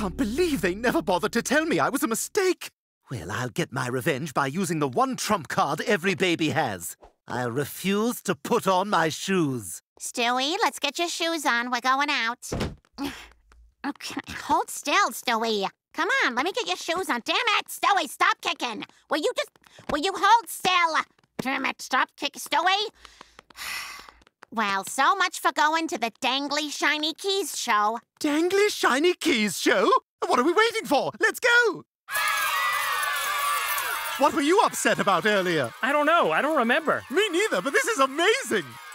can't believe they never bothered to tell me I was a mistake. Well, I'll get my revenge by using the one trump card every baby has. I'll refuse to put on my shoes. Stewie, let's get your shoes on. We're going out. Okay, hold still, Stewie. Come on, let me get your shoes on. Damn it, Stewie, stop kicking. Will you hold still? Damn it, stop kicking, Stewie. Well, so much for going to the Dangly Shiny Keys show. Dangly Shiny Keys show? What are we waiting for? Let's go! What were you upset about earlier? I don't know. I don't remember. Me neither, but this is amazing!